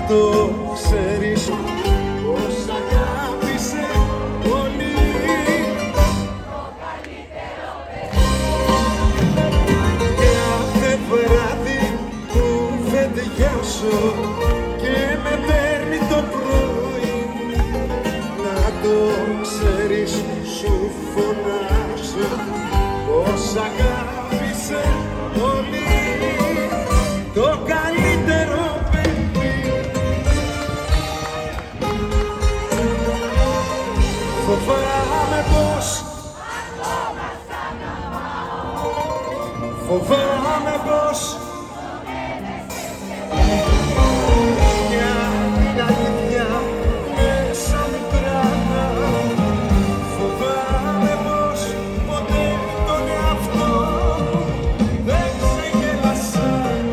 το ξέρεις πως αγάπησε πολύ. Το καλύτερο παιδί. Κάθε βράδυ κουβεντιάζω και με παίρνει το πρωί. Να το ξέρεις σου φωνάζω πως αγάπησε πολύ. Το καλύτερο παιδί. Φοβάμαι πως φοβάμαι πως για την αλήθεια μέσα μου κράτα. Φοβάμαι πως ποτέ τον εαυτό μου δεν ξεγέλασα.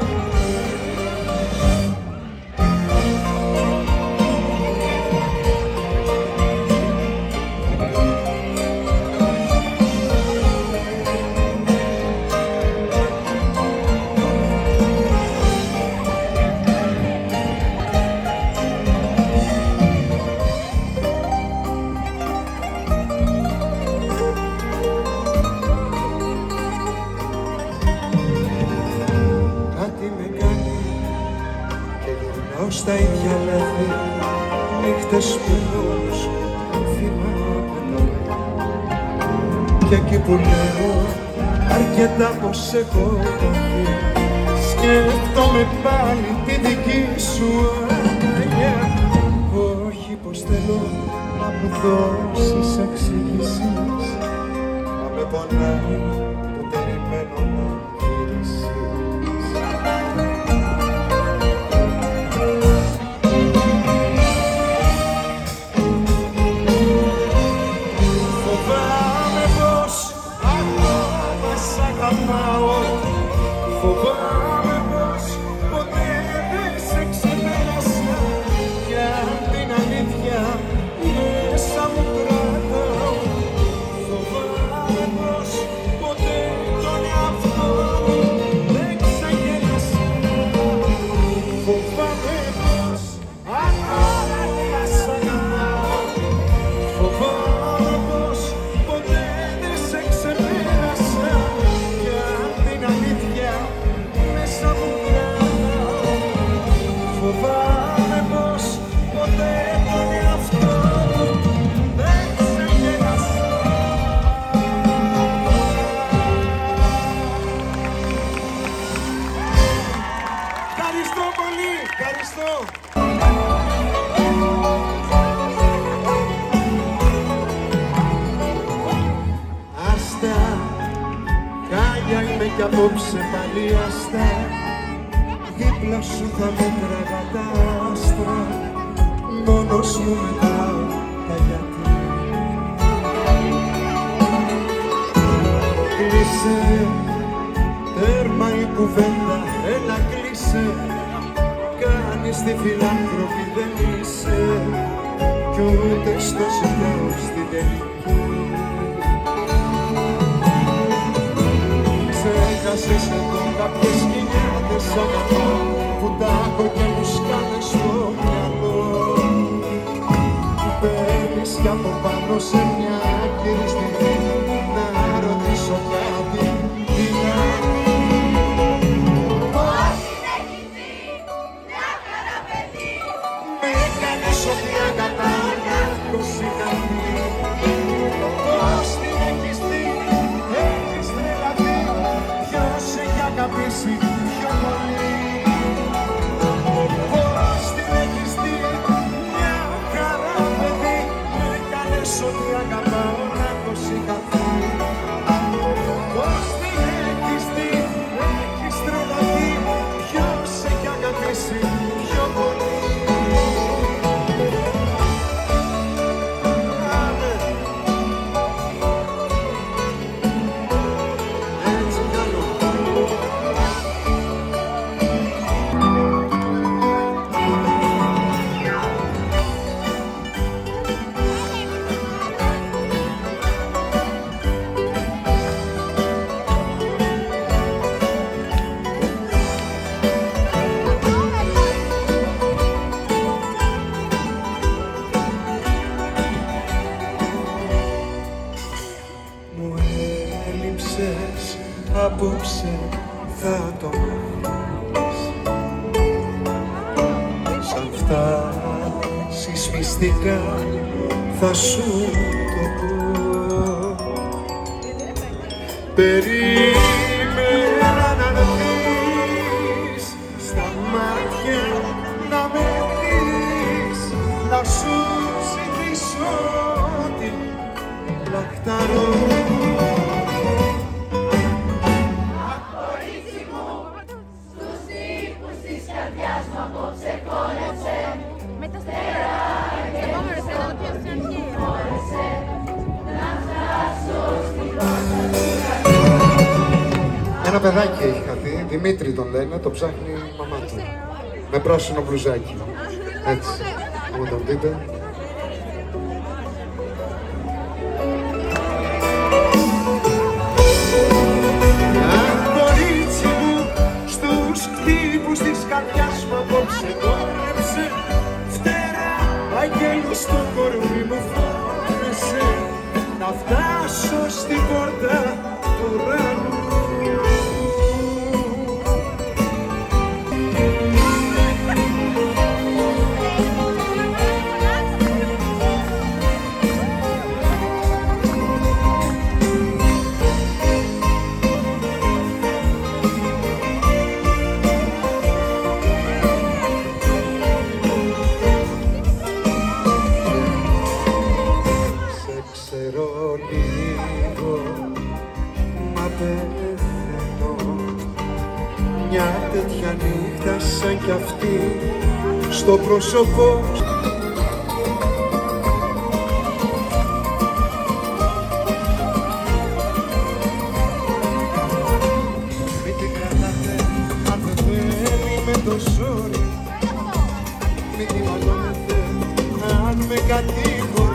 Στα ίδια λάθη, νύχτες που μόνος θυμάμαι. Και εκεί που λέω αρκετά πως έχω πάθει, σκέφτομαι πάλι τη δική σου αγκαλιά. Όχι πως θέλω να μου δώσεις εξηγήσεις, μα με πονάει που περιμένω να γυρίσεις. Φοβάμαι πως ποτέ δεν σε ξεπέρασα κι αν την αλήθεια μέσα μου κρατάω. Φοβάμαι πως ποτέ τον εαυτό μου δεν ξεγέλασα. Φοβάμαι πως ακόμα δεν σ' αγαπάω. Φοβάμαι πως ποτέ δεν σε ξεπέρασα κι αν την αλήθεια μέσα μου κρατάω. Φοβάμαι πως ποτέ τον εαυτό μου δεν ξεγέλασα. Ευχαριστώ πολύ, ευχαριστώ. Άστα, κάγια είμαι κι απόψε πάλι άστα. Δίπλα σου θα μέτραγα τα άστρα, μόνος μου μετράω τα γιατί. Κλείσε, τέρμα η κουβέντα, έλα κλείσε. Κάνεις τη φιλάνθρωπη δεν είσαι, κι ούτε στο ζητάω στην τελική. Ξέχασες εδώ κάποιες χιλιάδες αγαπώ που τα έχω και μου σκάνε στο μυαλό. Παίρνεις κι από πάνω σε μια άκυρη στιγμή να ρωτήσω κάτι. Τι να πώς συνεχίζει μια χαρά παιδί. με έκανες ότι αγαπάνα τόση καρδί. Πώς την έχεις δει, έχεις τρελαθεί. Ποιος έχει αγαπήσει πιο πολύ. Πώς την έχεις δει, μια χαρά παιδί. Με έκανες ότι απόψε θα το μάθεις. Σαν φτάσεις μυστικά θα σου το πω. Περίμενα να δεις στα μάτια να με δεις, να σου ζητήσω την λαχταρώ. Κορίτσι μου, στους τοίχους της καρδιάς μου απόψε κόλεψε. Τέρα και μπόρεσε να φτάσω στην πόρτα του καρδιού. Ένα παιδάκι έχει χαθεί, Δημήτρη τον λένε, το ψάχνει η μαμά του. Με πράσινο μπλουζάκι. Έτσι, άμα τον δείτε. Κορίτσι μου, στους χτύπους της καρδιάς μου απόψε κόρεψε. Φτερά, αγγέλος στο κορμί μου φόρεσε. Να φτάσω στην πόρτα του ουρανού. Ξέρω λίγο, μα πεθαίνω. Μια τέτοια νύχτα σαν κι αυτή στο πρόσωπο. Μην την κρατάτε, αν δεν θέλει με το ζόρι. Μην την μαλώνετε, αν με κατηγορεί.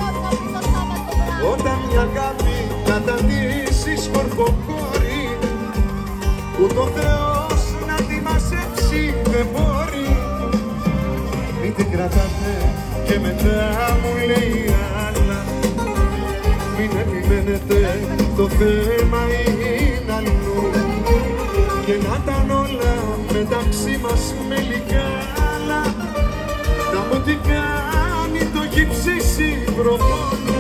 Όταν μια αγάπη καταντήσει σκορποκόρη, ούτε ο Θεός να τη μαζέψει δεν μπορεί. Μην την κρατάτε και μετά μου λέει άλλα. Μην επιμένετε, το θέμα είναι αλλού. Και να ήταν όλα μεταξύ μας με λιγάλα, να μου τι κάνει το γυψίσι προπόνο.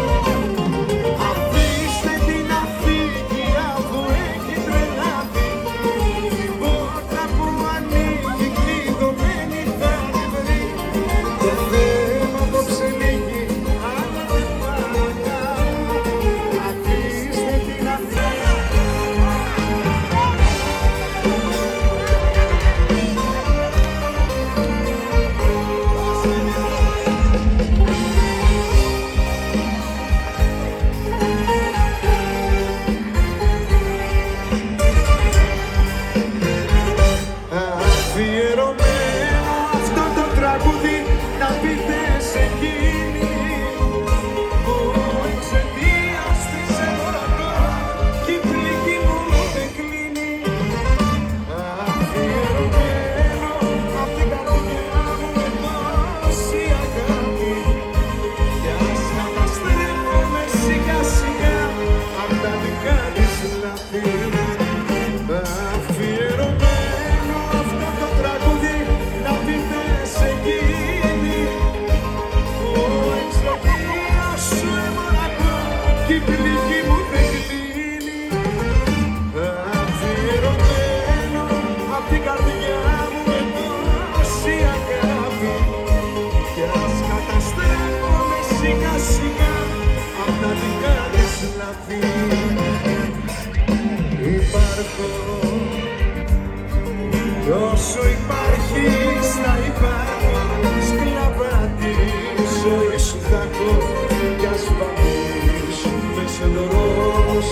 Όσο υπάρχεις θα υπάρχω, σκλαβά τη ζωή σου θα έχω. Κι ας βαμίσουμε σε δρόμους,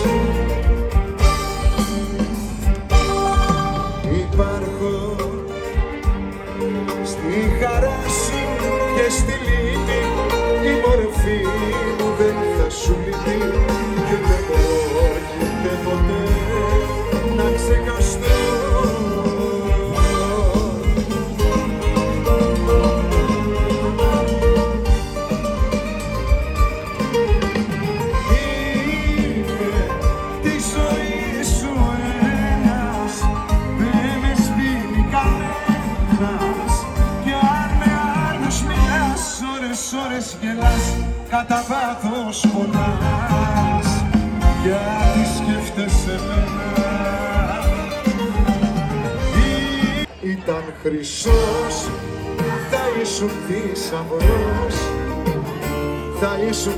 υπάρχω στη χαρά σου και στη λύπη. Η μορφή μου δεν θα σου λείπει και δεν πρόκειται ποτέ να ξεχαστώ. Είμαι τη ζωή σου κατά βάθος πονάς, γιατί σκέφτεσαι μένα. Ήταν χρυσός, θα ήσουν θησαυρός, θα ήσουν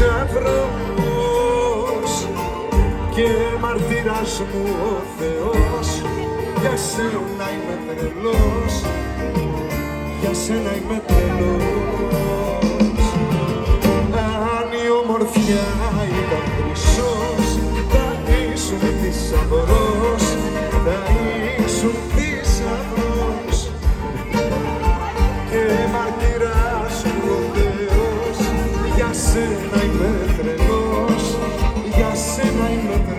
θησαυρός και μαρτυράς μου ο Θεός. Για σένα είμαι τρελός, για σένα είμαι τρελός. Αν η ομορφιά ήταν χρυσός, θα ήσουν θησαυρός, θα ήσουν θησαυρός και μαρτυράς μου ο Θεός. Για σένα είμαι τρελός, για σένα είμαι τρελός.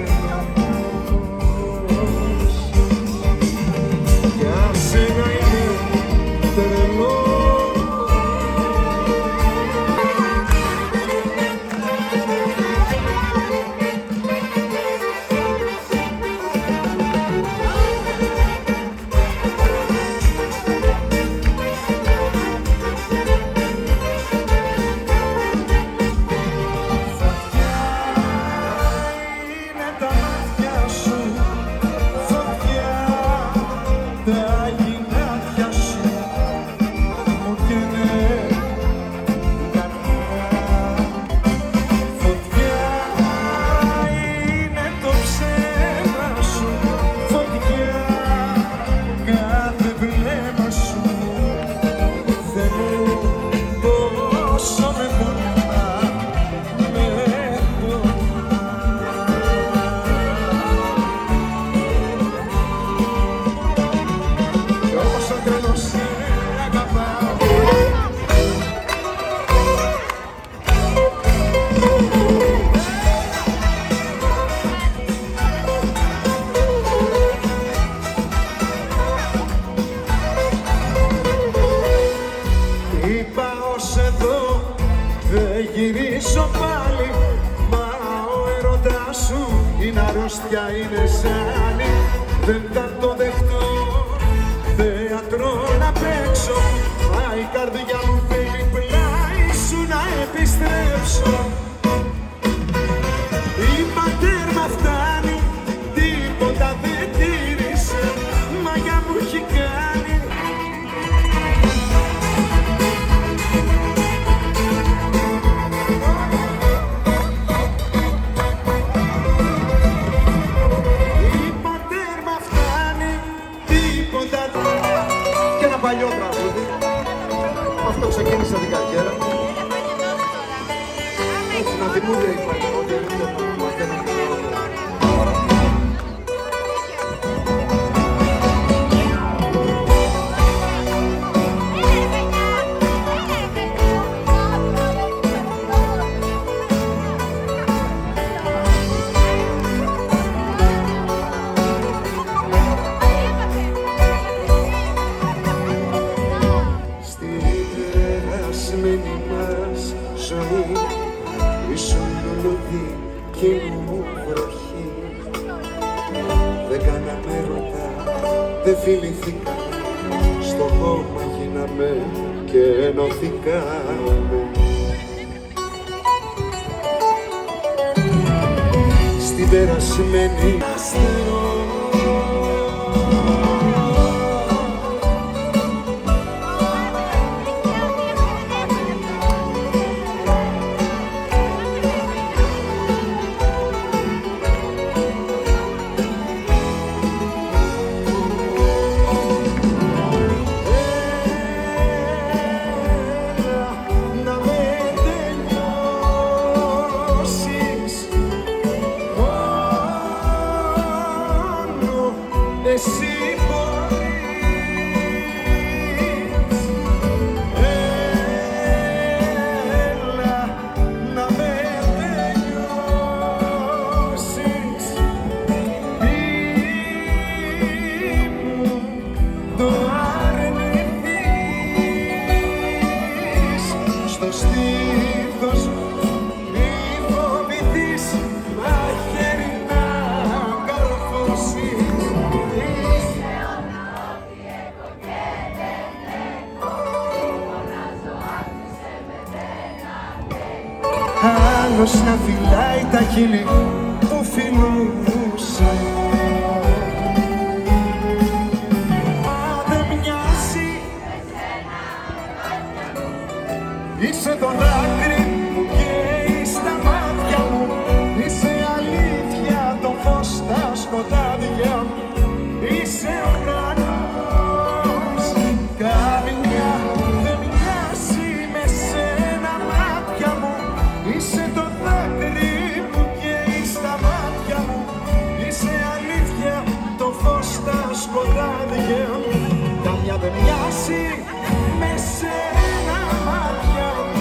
Γυρίσω πάλι, μα ο έρωτας σου είναι αρρώστια, είναι ζάνη. Δεν θα το δεχτώ, θέατρο να παίξω, μα η καρδιά μου θέλει πλάι σου να επιστρέψω. Είπα τέρμα φτάνει, τίποτα δεν τήρησε, μαγιά μου έχει κάνει. Παλιό τραγούδι, αυτό ξεκίνησε την καριέρα μου. Έτσι να δημιουργεί η παλιότητα, ήσουν λουλούδι κι ήμουν βροχή. Δεν κάναμε ρωτά, δεν φιληθήκαμε, στο χώμα γίναμε και ενωθήκαμε. Στην περασμένη αστέρω εσύ μπορείς, έλα να με τελειώσεις. Μη μου το αρνηθείς, στο στήθος μη φοβηθείς, μαχαίρι να καρφώσεις. άλλος να φυλάει τα χείλη που φιλούσε. Μα δεν μοιάζει, είσαι το δάκρυ που καίει στα μάτια μου, είσαι αλήθεια, το φως στα σκοτάδια μου, είσαι ουρανός. Καμιά δεν μοιάζει με σένα μάτια μου, είσαι το δάκρυ που καίει στα μάτια μου, είσαι αλήθεια, το φως στα σκοτάδια μου. Καμιά δεν μοιάζει με σένα μάτια μου.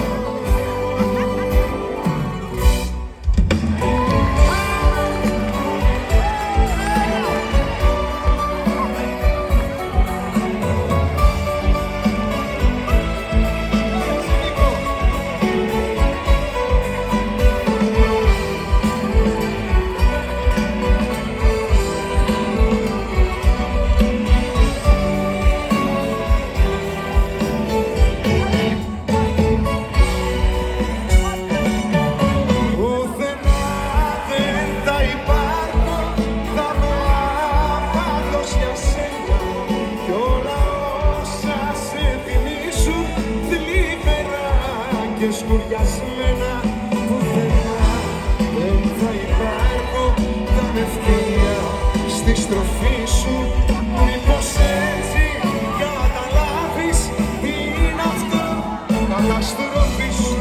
Σκουριασμένα πουθενά δεν θα υπάρχω, θα με ευθεία στη στροφή σου. Μήπως έτσι καταλάβεις τι είναι αυτό, καταστροφή σου.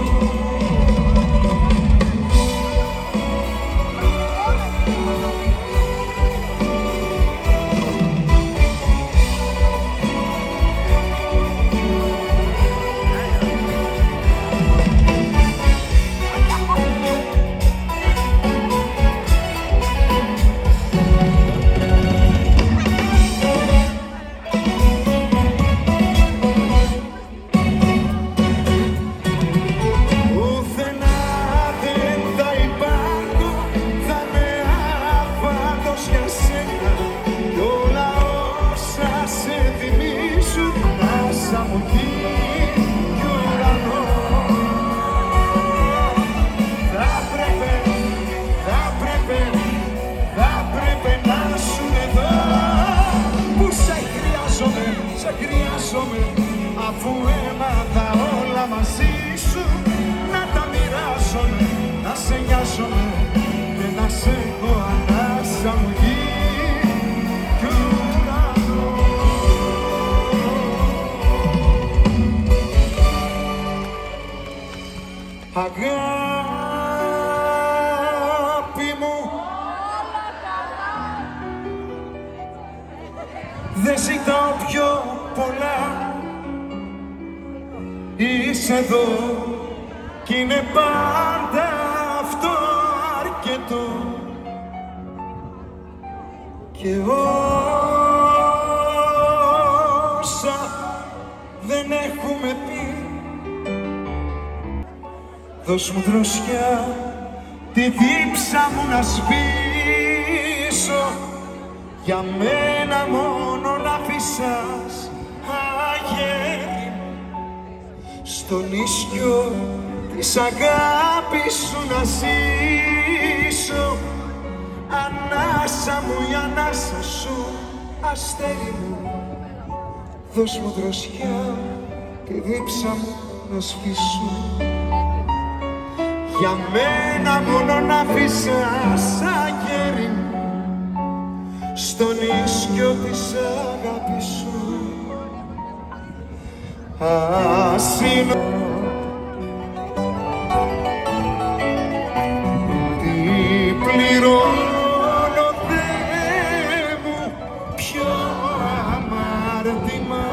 Αφού έμαθα όλα μαζί σου, να τα μοιράζομαι, να σε νοιάζομαι και να σε έχω ανάσα μου γη κι ουρανό. Αγάπη μου, δεν ζητάω πιο πολλά, είσαι εδώ κι είναι πάντα αυτό αρκετό. Και όσα δεν έχουμε πει, δώσ' μου δροσιά τη δίψα μου να σβήσω, για μένα μόνο να φυσάς αγέρι στον ίσιο της αγάπης σου να ζήσω. Ανάσα μου η ανάσα σου, αστέρι μου, δώσ' μου δροσιά τη δίψα μου να σβήσω, για μένα μόνο να φυσάς αγέρι στον ίσιο της αγάπης σου. Ασύνο τι πληρώνω Θεέ μου, ποιο αμάρτημα,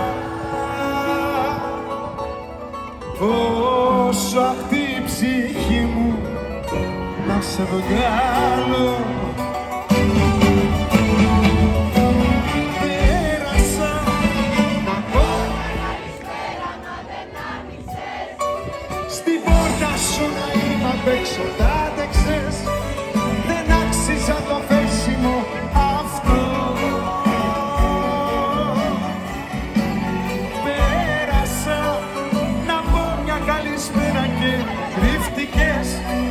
πόσο απ' τη ψυχή μου να σε βγάλω. Απ' έξω τ' άντεξες, δεν άξιζα το αφέσιμο αυτό. Πέρασα να πω μια καλησπέρα και κρύφτηκες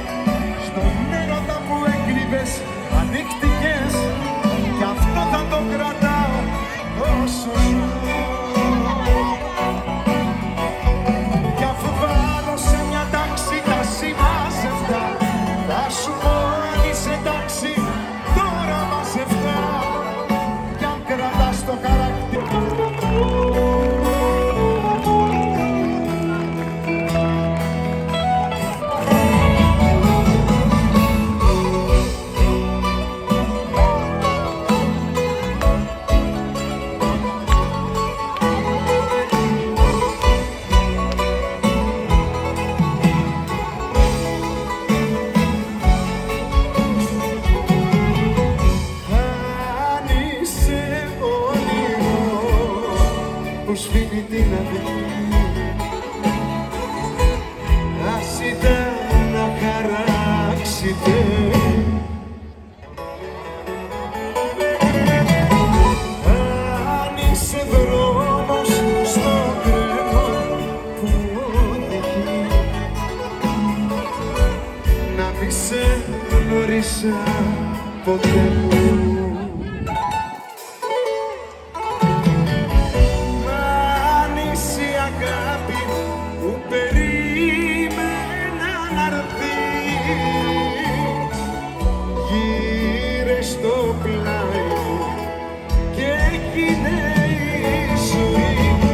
ας ήταν να χαράξετε. Αν είσαι δρόμος στο κρέμο που οδηγεί, να μη σε γνώρισα ποτέ μου. Αν είσαι η αγάπη που περίμενα να έρθεις, γύρε στο πλάι μου και εκείνη η ζωή μου.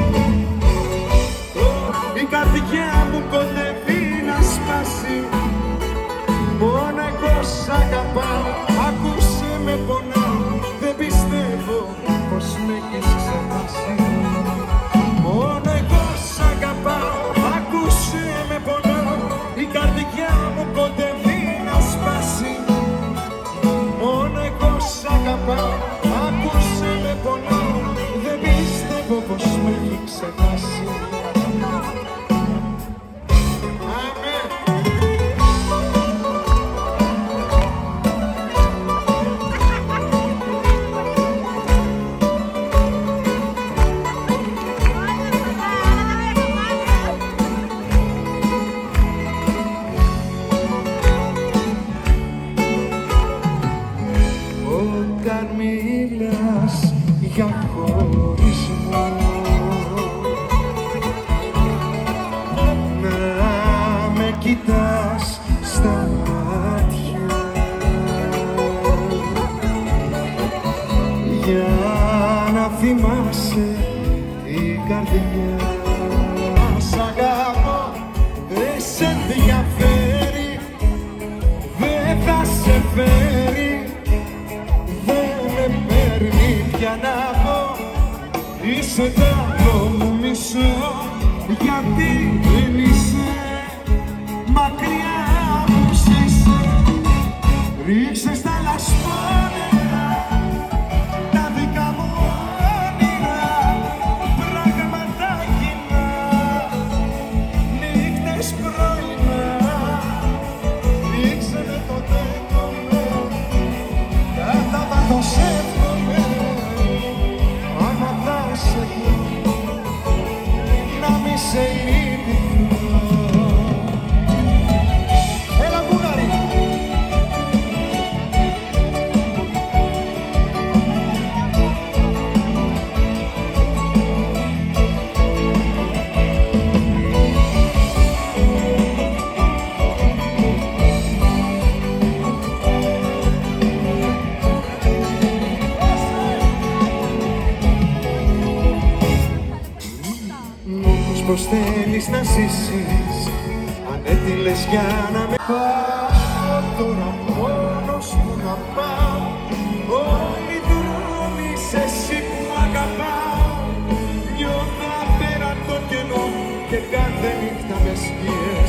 Η καρδιά μου κοντεύει να σπάσει, μόνο εγώ σ' αγαπάω, άκουσε με πονάω, δεν πιστεύω πως με έχεις ξεχάσει. Μόνο εγώ σ' αγαπάω, άκουσε με πονάω, η καρδιά μου κοντεύει να σπάσει. Μόνο εγώ σ' αγαπάω, άκουσε με πονάω, δεν πιστεύω πως με έχει ξεχάσει. Όταν μιλάς για χωρισμό, να με κοιτάς στα μάτια, για να θυμάσαι την καρδιά. Σ' αγαπώ, δεν σε ενδιαφέρει, δεν θα σε φέρει, για να πω είσαι το μου μισό, γιατί δεν είσαι μακριά μου είσαι. Ρίξε στα λασπόνερα τα δικά μου όνειρα, πράγματα κοινά, νύχτες πρωινά. Ρίξε με το τέκομαι, κατά τα το σεύχομαι, να μη σε λυπηθώ. Έλα Βούλγαρη! Πως θέλεις να ζήσεις, αν έτειλες για να με πάω, τώρα μόνος μου να πάω. Όλοι οι δρόμοι είσαι εσύ που αγαπάω. Νιώθω απέραν το κενό και κάθε νύχτα με σκιές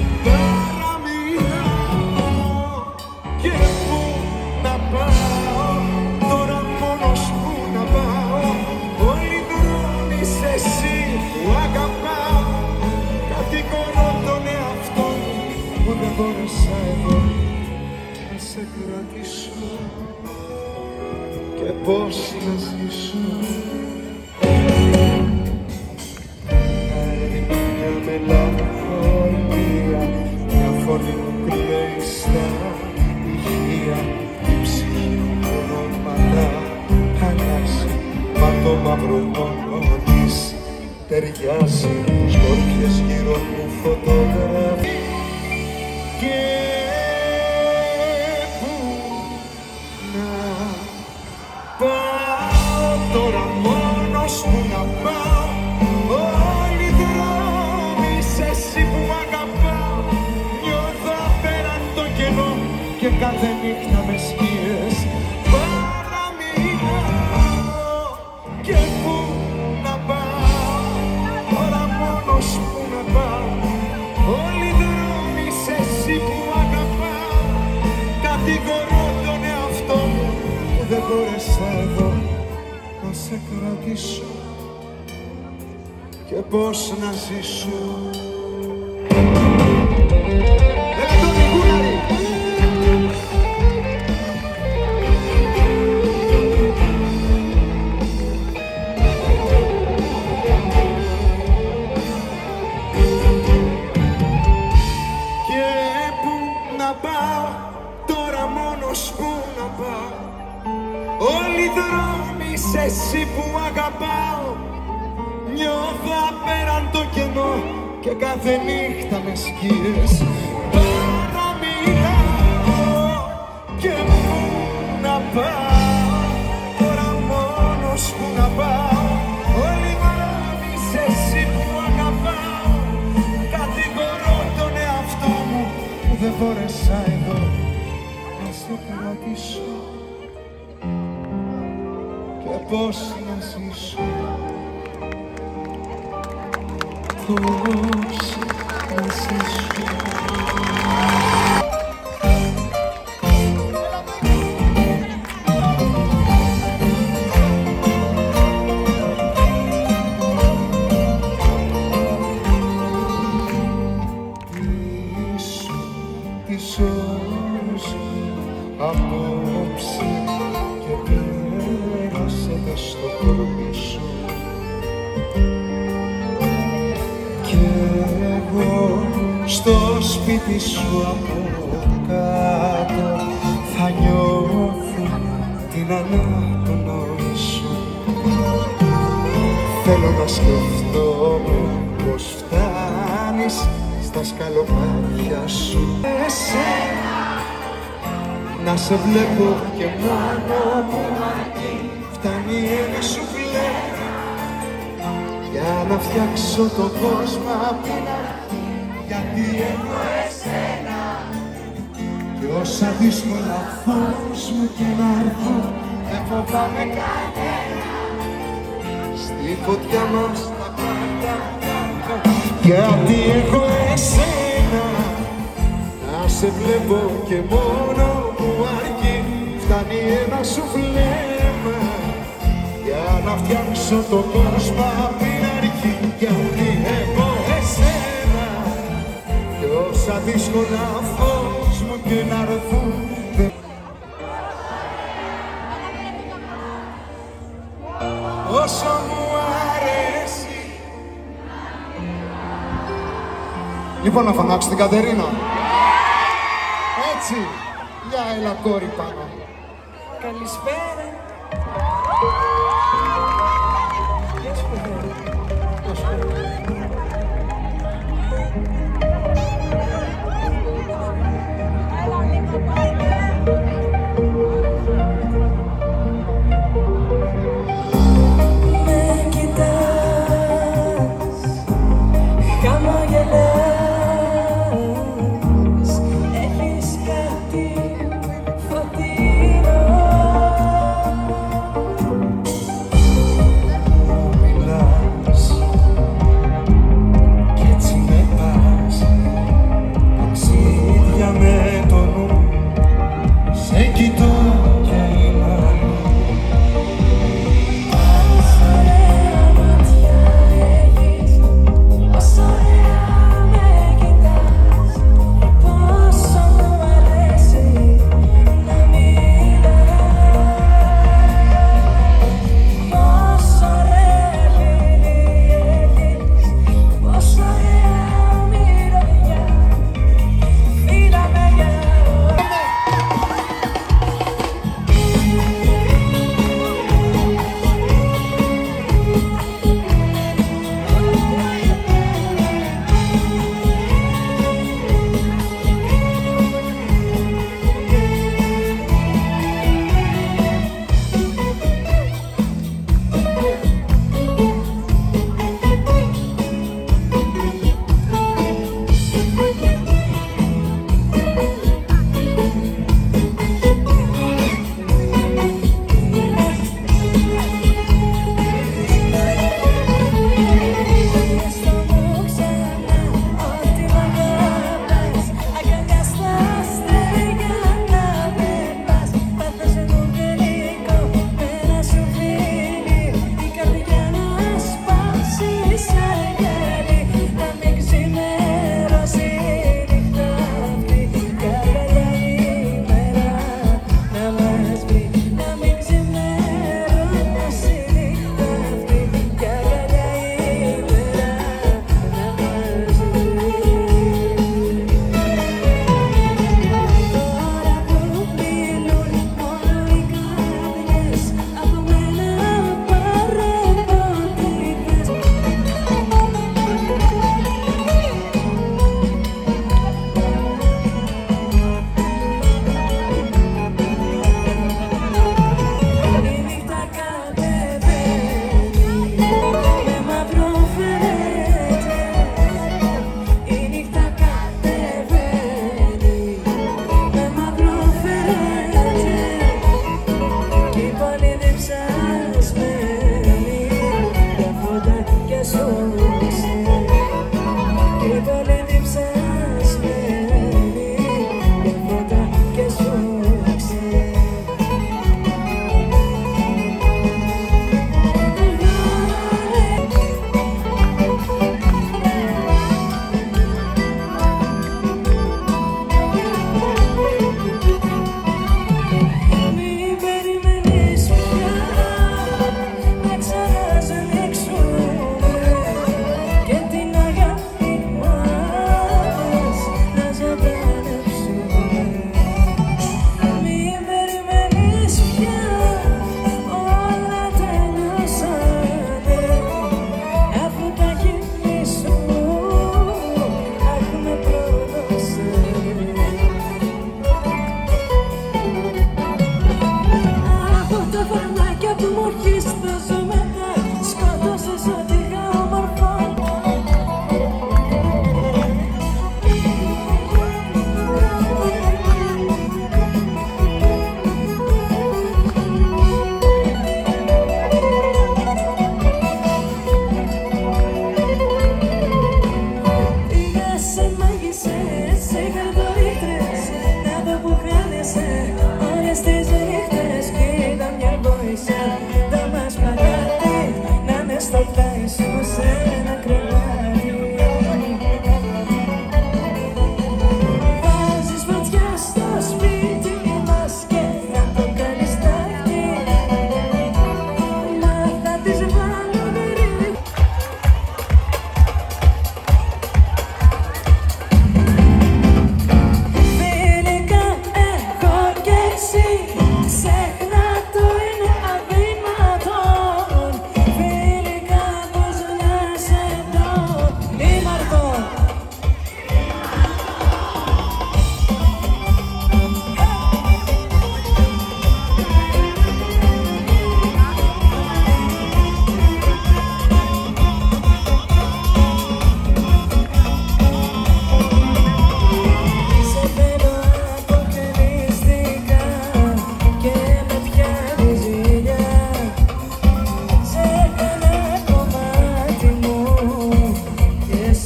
παραμιλάω. Και πού να πάω, τώρα μόνος μου να πάω. Όλοι οι δρόμοι είσαι εσύ που αγαπάω. Κατηγορώ τον εαυτό μου που δεν μπόρεσα εδώ να σε κρατήσω και πώς να ζήσω. Μια μελαγχολία, μια φωνή μου κλαίει στα ηχεία. Η ψυχή μου χρώματα αλλάζει, μα το μαύρο μόνο της ταιριάζει. Σκόρπιες γύρω μου φωτογραφεί και πού να πάω, τώρα μόνος μου να πάω. Όλοι οι δρόμοι είσαι εσύ που αγαπάω. Νιώθω απέραν το κενό και κάθε νύχτα με σκιές παραμιλάω. Και πού να πάω, τώρα μόνος μου να πάω. Όλοι οι δρόμοι είσαι εσύ που αγαπάω. Κατηγορώ τον εαυτό μου που δεν μπόρεσα εδώ να σε κρατήσω και και πώς να ζήσω. Εσύ που αγαπάω, νιώθω απέραν το κενό και κάθε νύχτα με σκίες παραμιλάω. Και πού να πάω, τώρα μόνος που να πάω. Όλοι δρόμοι σε εσύ που αγαπάω. Κατηγορώ τον εαυτό μου που δεν μπόρεσα εδώ να σε κρατήσω. Πώς να ζήσω, πώς να ζήσω. Τις ώρες απόψε στο κορμί σου κι εγώ στο σπίτι σου από κάτω θα νιώθω την αναπνοή σου. Θέλω να σκεφτόμαι πως φτάνεις στα σκαλοπάτια σου. Εσένα να σε βλέπω και μόνο μου αρκεί. Φτάνει ένα σουφλέ για να φτιάξω τον κόσμο απ' την αρχή. Γιατί έχω εσένα κι όσα δύσκολα φως μου και να έρθω δεν φοβάμαι κανένα. Στη φωτιά μας τα πάντα. Γιατί έχω εσένα να σε βλέπω και μόνο μου αρκεί. Φτάνει ένα σουφλέ για να φτιάξω τον κόσμο απ' την αρχή. Γιατί έχω εσένα κι όσα δύσκολα φως μου και να έρθουν. Όσο μου αρέσει. Λοιπόν, να φωνάξω την Κατερίνα. Έτσι, για έλα κόρη πάνω. Καλησπέρα.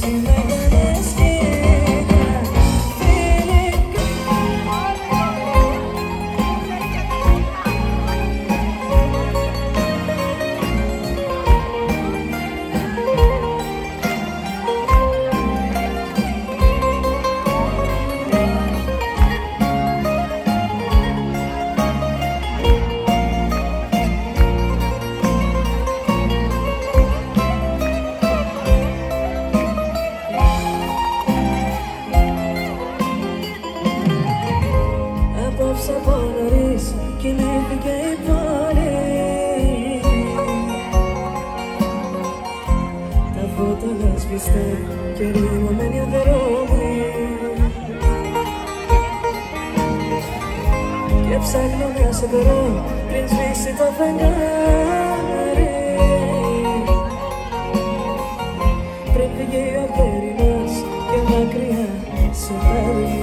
Απόψε από νωρίς κινήθηκε η πόλη. Τα φώτα να σβηστά και ρημωμένοι δρόμοι. Και ψάχνω να σε βρω πριν σβήσει το φεγγάρι. Πριν φύγει ο απέρινος και μακριά σε πάρει.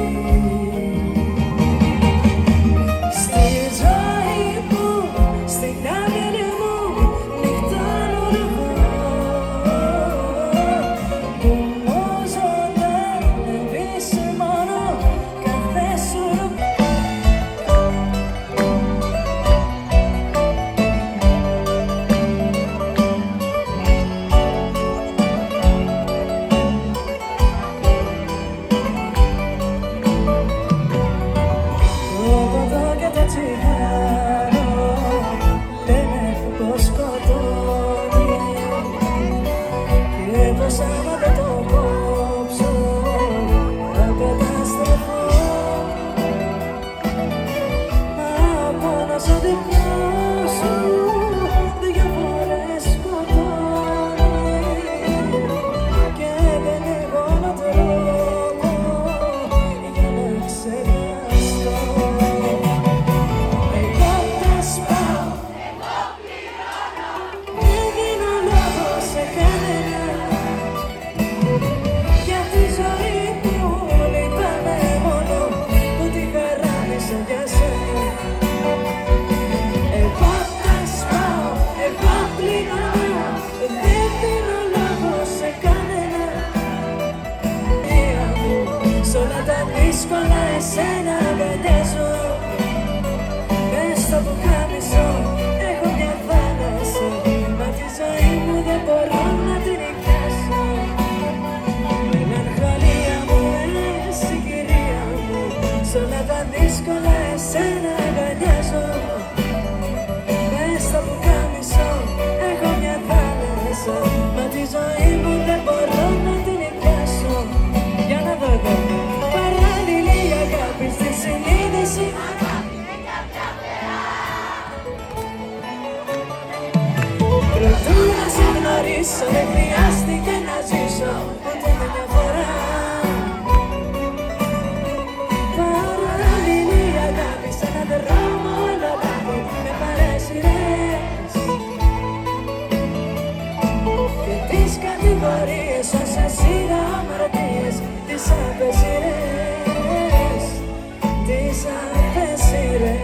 Δύσκολα εσένα αγκαλιάζω. Μες στο πουκάμισο έχω μια θάλασσα. Μα τη ζωή μου δεν μπορώ να την νοικιάσω. Μελαγχολία μου, εσύ κυρία μου. Σ' όλα τα δύσκολα εσένα αγκαλιάζω. Μες στο πουκάμισο έχω μια θάλασσα. Μα τη ζωή μου δεν μπορώ να την νοικιάσω. Για να δω εδώ. Στη συνείδηση αγάπη με κάποια φτερά. Προτού να σε γνωρίσω δεν χρειάστηκε να ζήσω ούτε μια φορά. Παράλληλη αγάπη σε έναν δρόμο ολοκάπου με παρέσιρες και τις κατηγορίες όσες είδα αμαρτίες τις απεσιρές. Τις απέσιρες.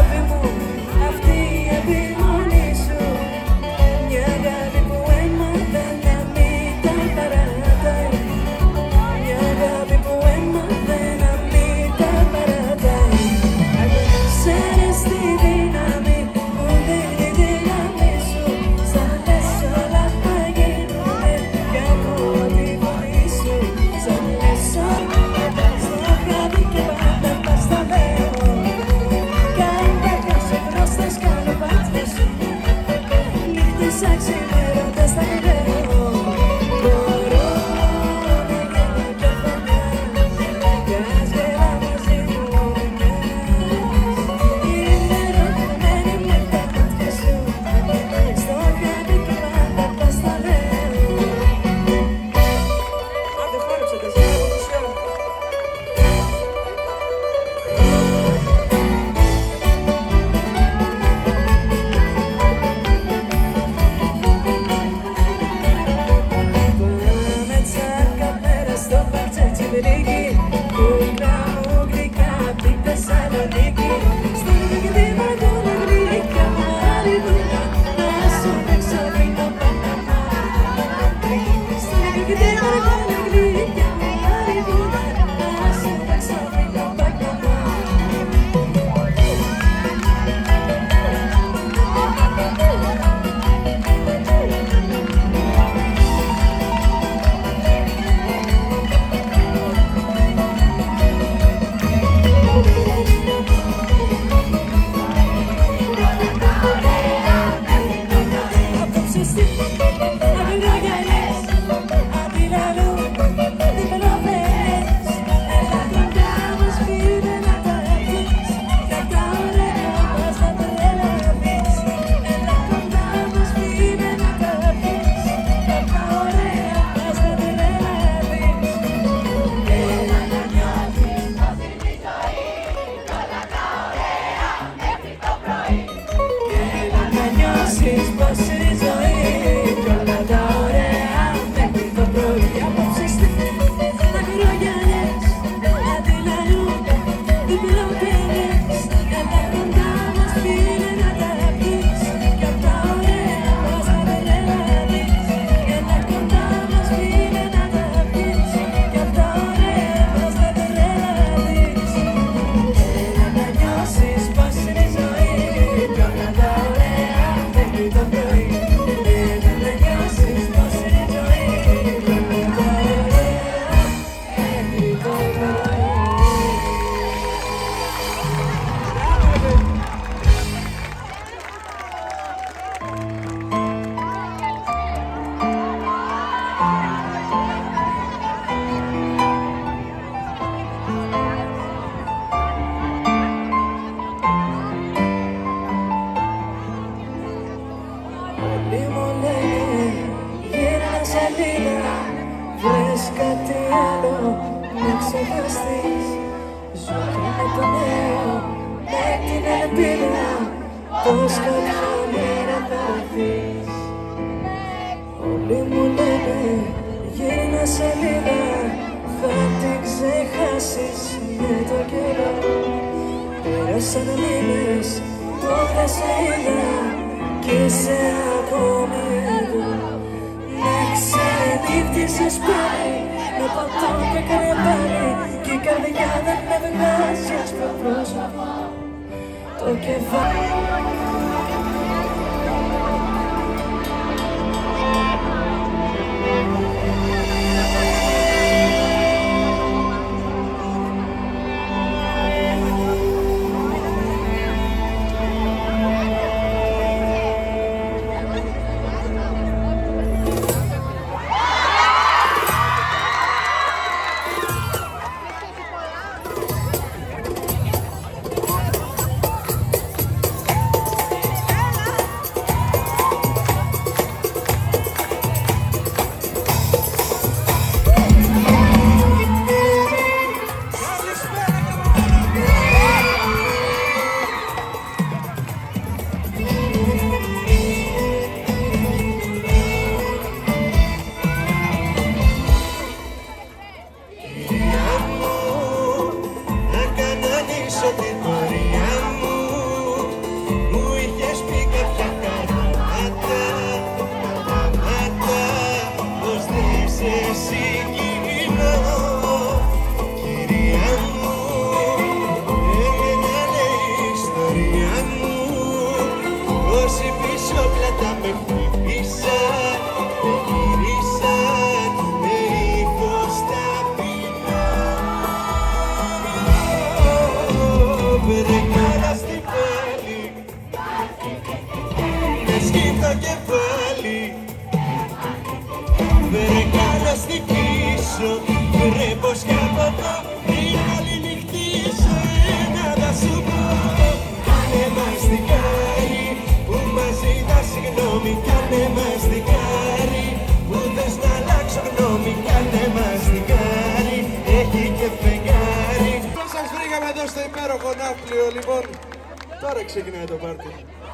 ξεχαστείς. Ζω με το νέο, με την ελπίδα πως κάποια μέρα θα έρθεις. Όλοι μου λένε γύρνα σελίδα, θα την ξεχάσεις με το καιρό. Πέρασαν μήνες, τώρα σε είδα κι είσαι ακόμη εδώ. Με ξενύχτησες πάλι, με ποτό και κρεβάλι, κι η καρδιά δεν με βγάζει άσπρο πρόσωπο το κεφάλι. Ηράκλειο, λοιπόν, τώρα ξεκινάει το πάρτι.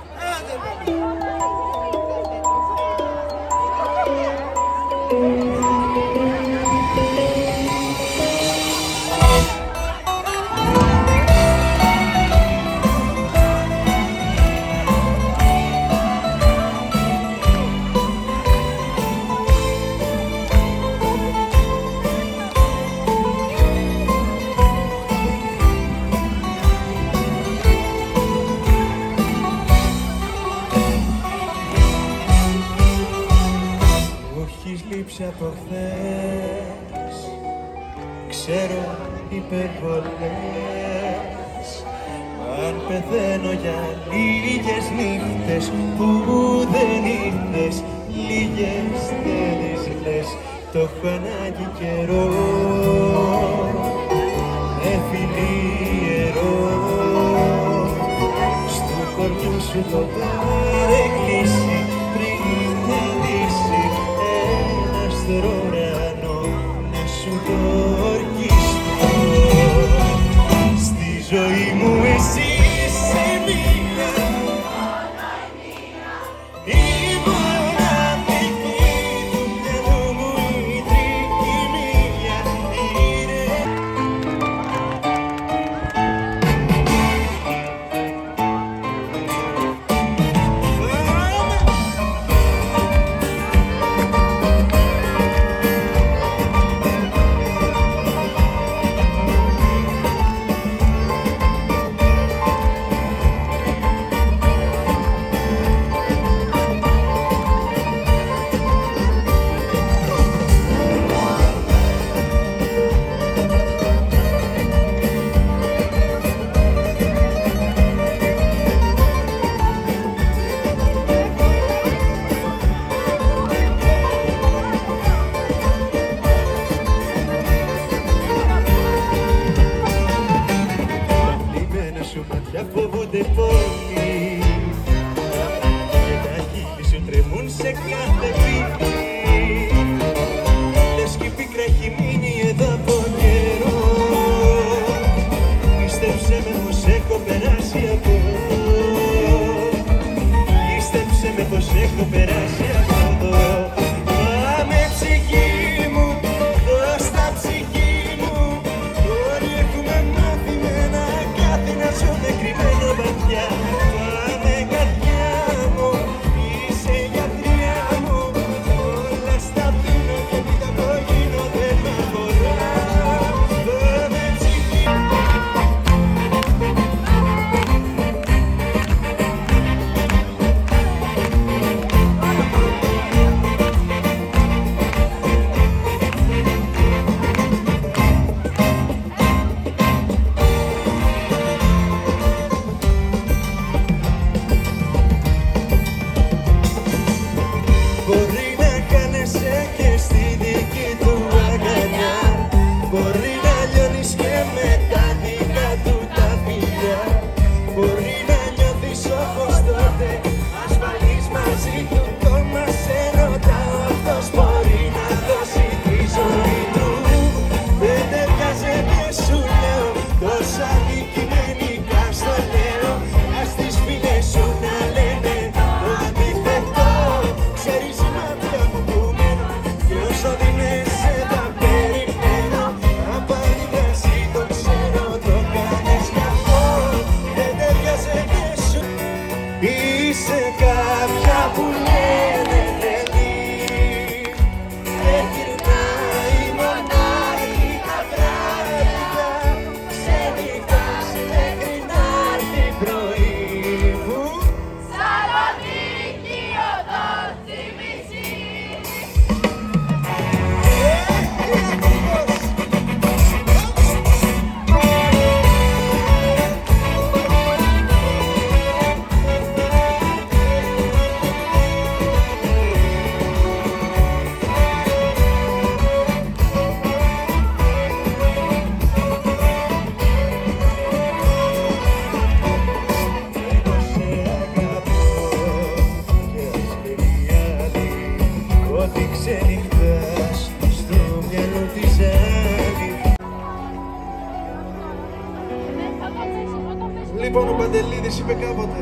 Από χθες ξέρω υπερβολές. Αν πεθαίνω για λίγες νύχτες που δεν ήρθες, λίγες δεν τις λες, το έχω ανάγκη καιρό. Με φιλιερό στο κορμί σου το παρεκκλήσει πριν τελείσει στον ουρανό να σου το ορκιστώ. Στη ζωή μου εσύ είσαι μία, η μοναδική του μυαλού μου η τρικυμία είναι. Φοβούνται πολύ και τα χείλη σου τρεμούν σε κάθε πύλη. Λες κι η πίκρα έχει μείνει εδώ από καιρό. Πίστεψε με πως έχω περάσει από εδώ. Πίστεψε με πως έχω περάσει από εδώ. Πάμε ψυχή μου, δώσ' τα ψυχή μου. Όλοι έχουμε μάθει με ένα κάτι να ζούμε κρυμμένο βαθιά. Πάμε καρδιά μου, είσαι γιατριά μου. Όλα στα πίνω και τι θα το γίνω δεν μ' αφορά. Πάμε ψυχή μου. Μπορεί να χάνεσαι και στη δική του αγκαλιά. Μπορεί να λιώνεις και με τα δικά του τα φιλιά. Μπορεί να νιώθεις όπως τότε ασφαλής μαζί του. Το μας ερωτάω αυτός μπορεί να δώσει τη ζωή του. Δεν ταιριάζεται σου λέω τόσα αντικειμενικά στο λέω. Ας τις φίλες σου να λένε το αντίθετο. Ξέρεις η μάτια μου που μένω κι όσο δίνεσαι τα περιμένω. Από αντίδραση το ξέρω το κάνεις κακό. Δεν ταιριάζεται σου. Είσαι κάποια που λένε τρελή. Δεν γυρνάει μονάχη τα βράδια. Ξενυχτάς μέχρι να έρθει πρωί μου. Σαλονίκη οδός στη μισή. Παντελίδης είπε κάποτε.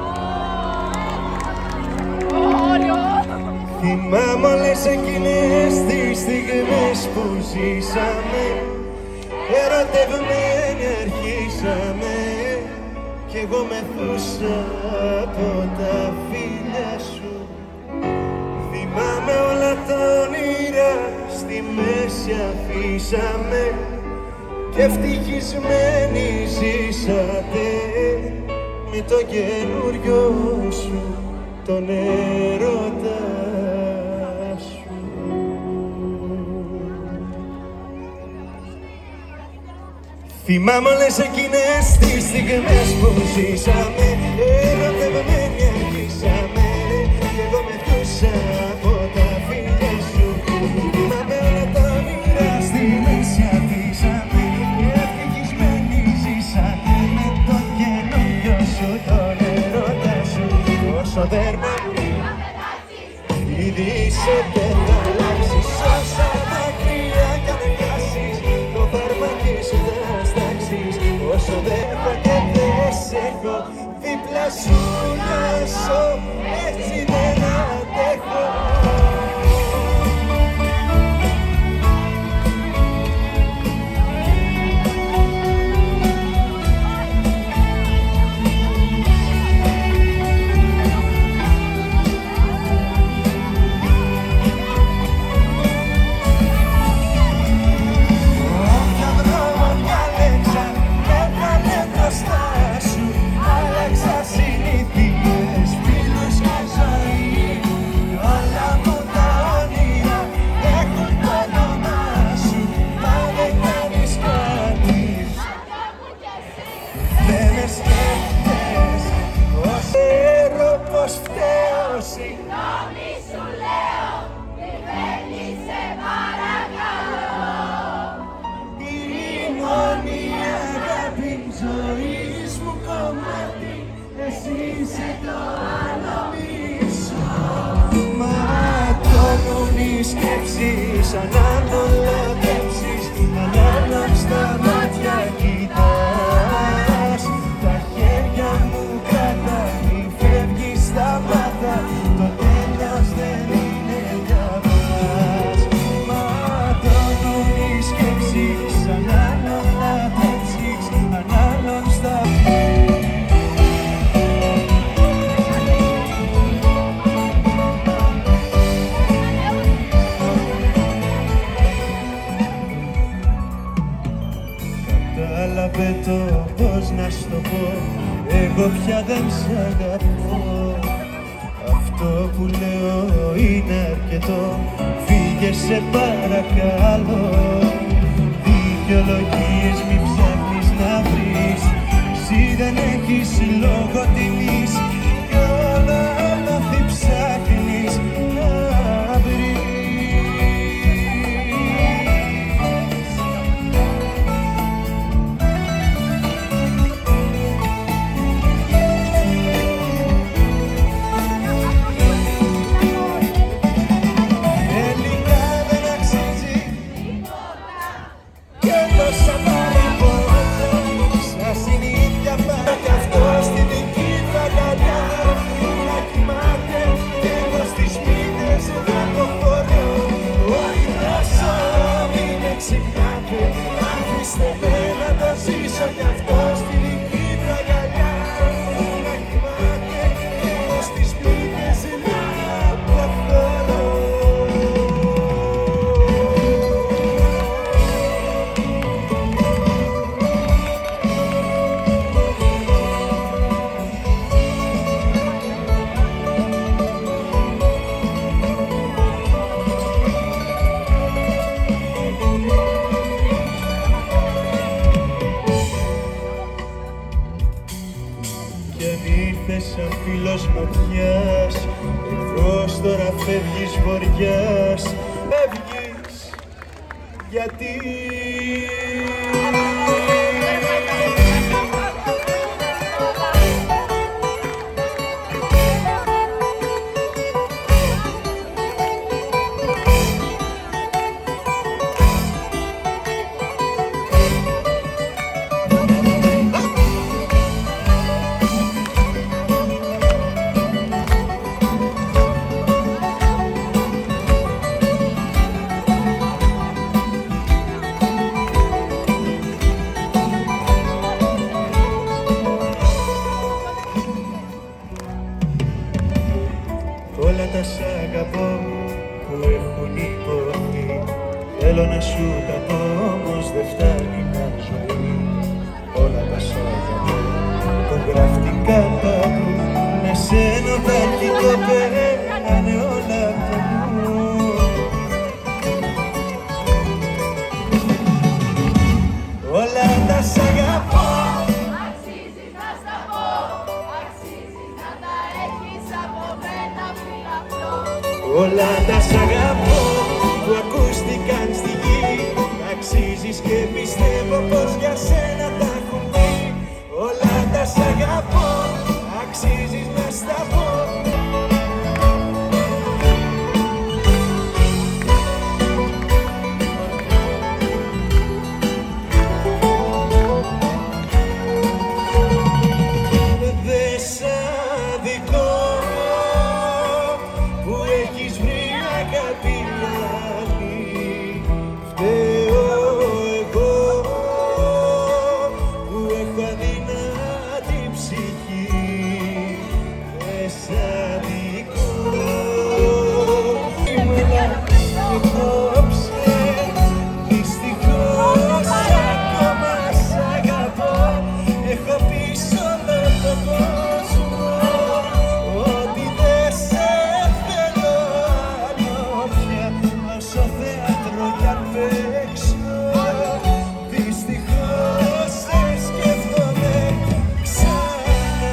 Θυμάμαι όλες εκείνες τις στιγμές που ζήσαμε, ερωτευμένοι αρχίσαμε κι εγώ μεθούσα από τα φίλια σου. Θυμάμαι όλα τα όνειρα στη μέση αφήσαμε και ευτυχισμένοι ζήσατε με το καινούριο σου τον έρωτα σου. Θυμάμαι όλες εκείνες τις στιγμές που ζήσαμε, ερωτευμένοι αρχίσαμε κι εγώ μεθούσα από τα φίλια σου. Θυμάμαι όλα τα όνειρα στη μέση αφήσαμε και ευτυχισμένοι ζήσαμε με το καινούριο σου τον έρωτα σου. Όσο δέρμα ήδη είσαι και θα αλλάξεις, όσα μακριά κι αν χάσεις το φαρμακί σου θα στάξεις. Όσο δέρμα και δεν σε έχω δίπλα σου να ζω, έτσι δεν αντέχω. Συγγνώμη σου λέω, Βιβέλη σε παρακαλώ. Η μόνη αγάπη ζωής μου κομμάτι, εσύ είσαι το άλλο μισό. Ματώνουν οι σκέψεις, αν άλλον λατρέψεις, αν άλλον στα μάτια κοιτάς. Τα χέρια μου κρατάει, φεύγεις στα μάτια, το τέλος δεν είναι για μας. Ματώνουν οι σκέψεις, αν άλλον λατρέψεις, αν άλλον στα κατάλαβε το πώς να στο πω, εγώ πια δεν σ' αγαπώ. Αυτό που λέω είναι αρκετό, φύγε σε παρακαλώ. Δικαιολογίες μη ψάχνεις να βρεις, εσύ δεν έχεις λόγο τιμής κι όλα λάθη ψάχνεις να βρεις. σαν φίλος ματιάς, εχθρός τώρα φεύγεις βοριάς. Φεύγεις γιατί κατά του, με σένα τα κοιτώ πέρανε όλα από μου. Όλα τα σ' αγαπώ, αξίζεις να στα πω, αξίζεις να τα έχεις από μένα φυλαχτώ. όλα τα σ' αγαπώ που ακούστηκαν στη γη, αξίζεις και πιστεύω πως για σένα τα έχουν πει. Όλα τα σ' αγαπώ, αξίζεις να στα πω. Δεν σ' αδικώ που έχεις βρει αγάπη άλλη, φταίω εγώ που έχω αδυνάτη ψυχή. Δεν σ' αδικώ, ήμουνα απόψε, δυστυχώς ακόμα σ' αγαπώ. Έχω πει σ' όλο τον κόσμο ότι δεν σε θέλω άλλο πια, όσο θέατρο κι αν παίξω. Δυστυχώς σε σκέφτομαι ξανά.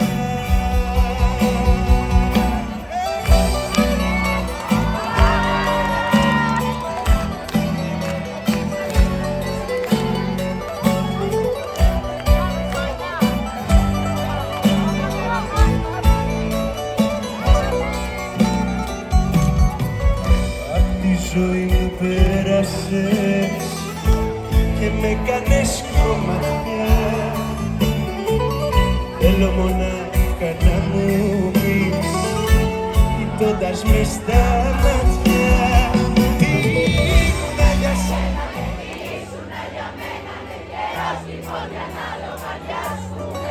Απ' τη ζωή μου πέρασες και με κάνες κομμάτια. Θέλω μονάχα να μου πεις, κοιτώντας μες στα μάτια, τι ήμουνα για σένα. Ήσουνα για μένα νεκερός, λοιπόν για να λογαριάσουμε.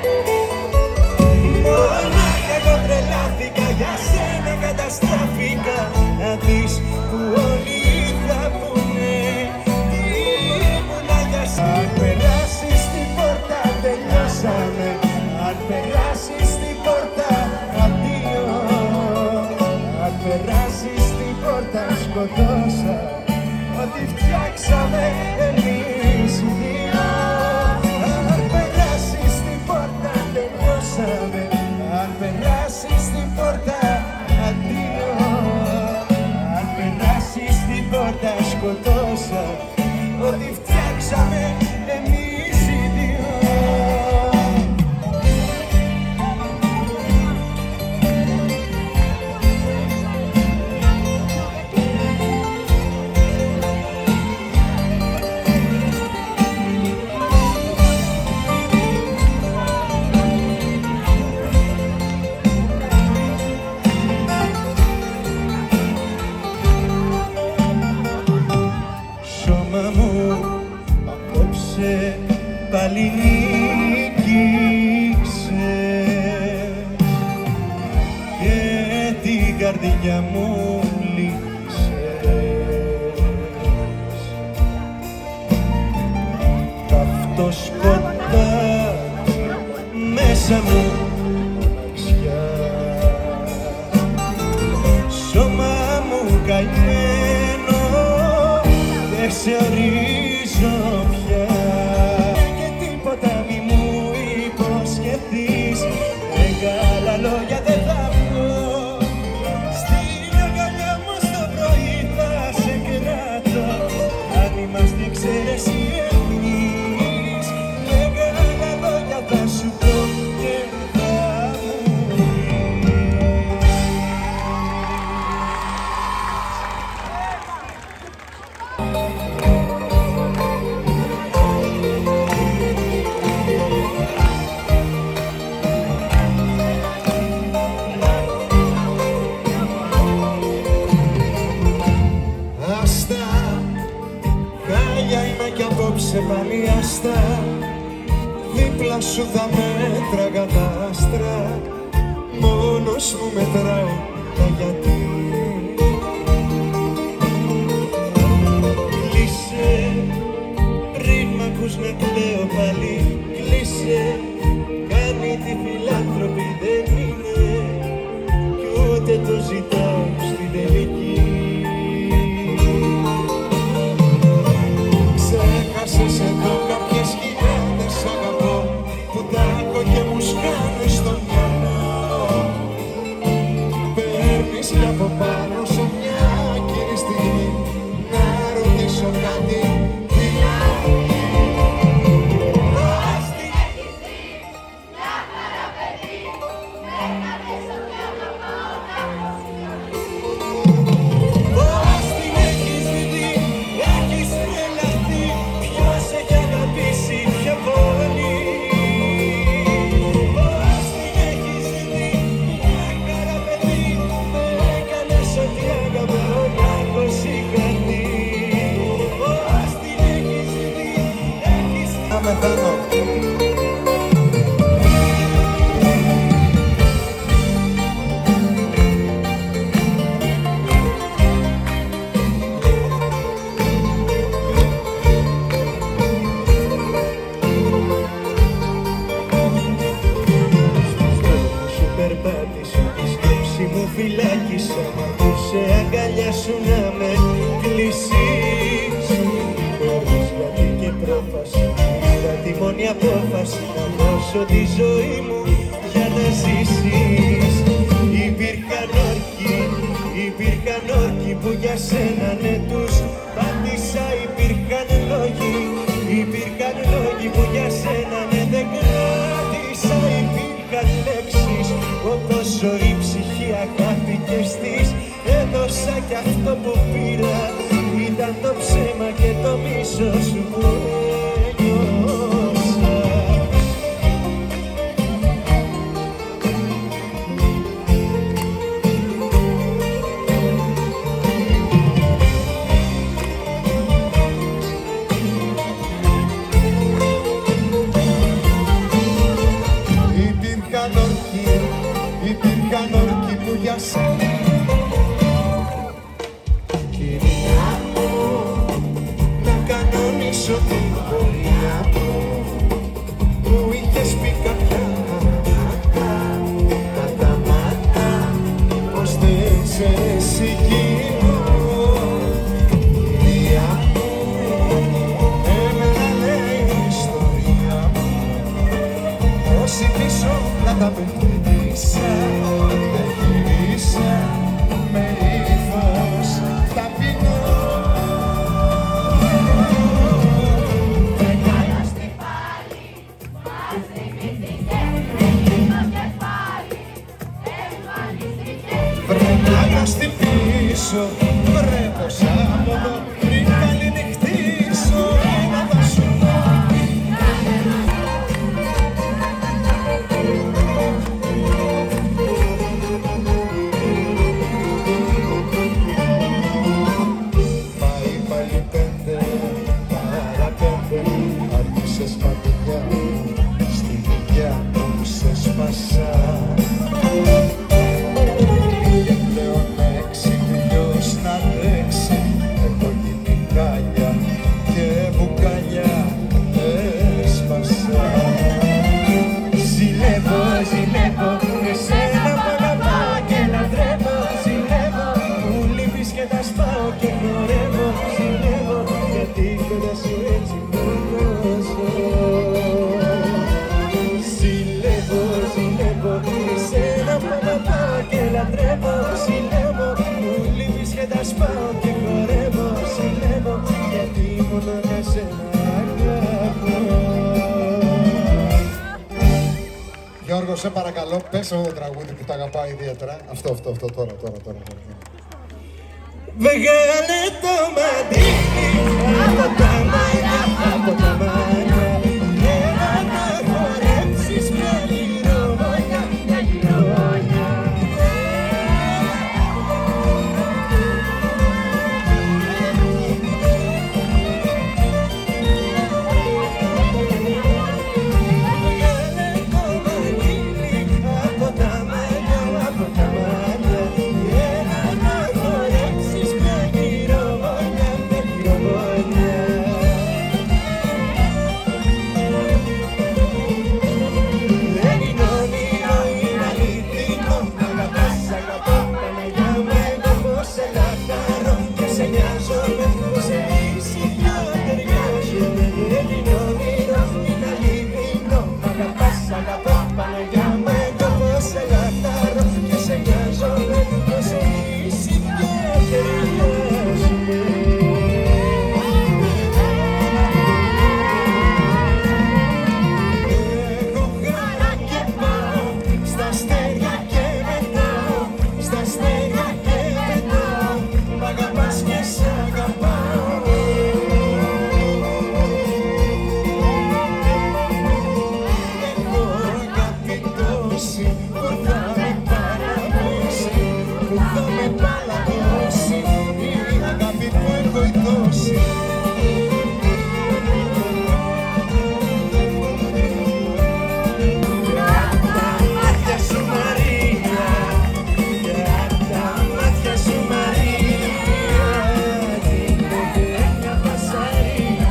Μονάχα εγώ τρελάθηκα για σένα, καταστράφηκα. Να δεις που όλοι θα πούνε τι ήμουνα για σένα. Αν περάσεις την πόρτα τελειώσαμε, αν περάσεις την πόρτα αντίο, αν περάσεις την πόρτα σκοτώσα ό,τι φτιάξαμε εμείς οι δύο. Αν περάσεις την πόρτα τελειώσαμε, αν περάσεις την πόρτα αντίο, αν περάσεις την πόρτα σκοτώσα ό,τι φτιάξαμε εμείς οι δύο. Σώμα μου απόψε πάλι νίκησε και την καρδιά μου λύξες. Αυτό σκοτάδι μέσα μου μοναξιά, σώμα μου καημένο δεν σε ορίζω πια. Και τίποτα μη μου υποσχεθείς, μεγάλα λόγια δεν θα πω. Στην αγκαλιά μου στο πρωί θα σε κρατώ, αν είμαστε εξαίρεση εμείς. Μεγάλα λόγια θα σου πω και θα μου απόψε πάλι άστα, δίπλα σου θα μέτραγα τα άστρα, μόνος μου μετράω τα γιατί. Κλείσε πριν μ' ακούς να κλαίω πάλι, κλείσε, κάνει τη φυλακή. φυλάκισα που σε αγκαλιάσω να με κλείσεις. Μπορείς γιατί και πρόφαση, πήρα τη μόνη απόφαση να δώσω τη ζωή μου για να ζήσεις. Υπήρχαν όρκοι που για σένα ναι τους πάτησα. Υπήρχαν λόγοι που για σένα ναι δεν κράτησα. Υπήρχαν λέξεις όπως ζωή, ψυχή, αγάπη και στής. Έδωσα κι αυτό που πήρα ήταν το ψέμα και το μίσος που ένιωσα. Υπήρχαν όρκοι που για σένα. Κυρία μου, να κανονίσω την πορεία μου που είχες πει κάποια καταμάτα πως δεν σε συγκινώ. Κυρία μου, εμένα λέει η ιστορία μου πως η πίσω να τα πετύχησα. Δεν γυρίσα με ύφος ταπεινό. Δεν καλωστεί πάλι, μας θυμηθήκες, ρίχνος και πάλι, εμφανιστήκες. Βρε να καστεί πίσω, βρε πως από εδώ πριν πάλι νυχτήσω να δώσω. Άρχισες παντελιά στη δουλειά που σε σπάσα. Πήγε πλέον έξι ποιος να τρέξει. Έχω γίνει χάλια και μπουκάλια έσπασα. Ζηλεύω, εσένα που αγαπάω και λατρεύω. Ζηλεύω, μου λείπεις και τα σπάω και χορεύω. Ζηλεύω, γιατί κοντά σου έτσι ζηλεύω, εσένα που αγαπάω και λατρεύω. Ζηλεύω, μου λείπεις και τα σπάω και χορεύω. Ζηλεύω, γιατί μόνο εσένα αγαπώ. Γιώργο, σε παρακαλώ, πες αυτό το τραγούδι που τα αγαπάω ιδιαίτερα. Αυτό, τώρα. Βγάλε το μαντίλι από τα μάτια, από τα μάτια. Έλα να χορέψεις μια γυρομόνια, μια γυρομόνια. Βγάλε το μαντίλι από τα μάτια, από τα μάτια. Έλα να χορέψεις μια γυρομόνια, μια γυρομόνια. Δεν είναι όνειρο, είναι αληθινό. Αγαπάς, αγαπώ, Παναγιά μου, εγώ πως σε λαχταρώ και σε νοιάζομαι, πως σε ήσυχα ταιριάζομαι. Δεν είναι όνειρο, είναι αληθινό. Αγαπάς, αγαπώ, Παναγιά μου, εγώ πως σε λαχταρώ και σε νοιάζομαι, πως σε ήσυχα ταιριάζομαι. Έχω χαρά και πάω στα αστέρια και μετάω, στα αστέρια και μετάω. Μ' αγαπάς και σ' αγαπάω. Έχω αγάπη τόση που θα με παραδώσει, που θα με παραδώσει, η αγάπη που έχω δώσει. Τα μάτια σου Μαρία, για τα μάτια σου Μαρία, την πετρέλια φασαρία.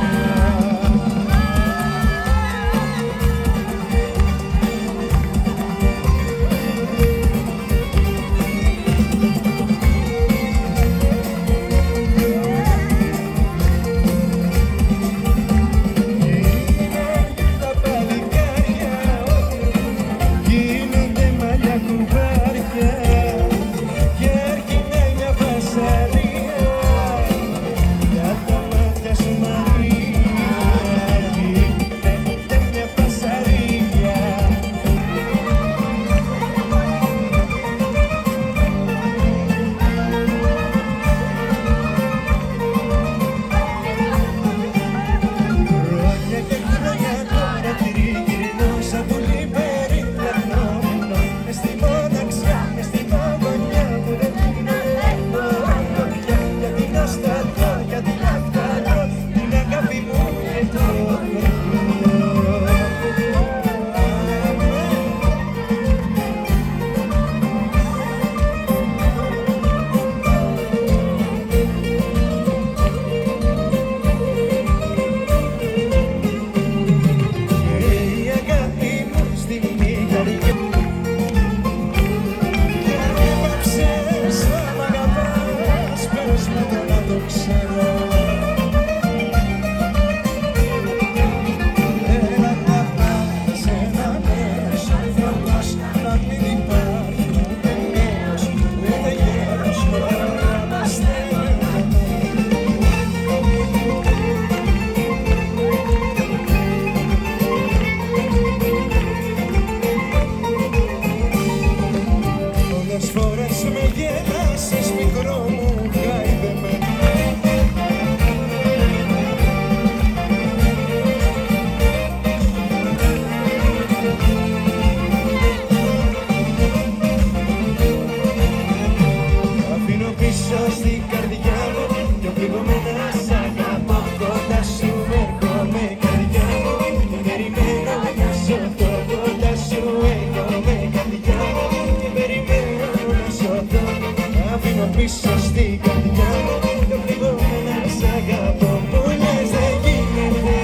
πίσω στην καρδιά μου. Το πληγωμένα σ' αγαπώ, μου λες δεν γίνεται.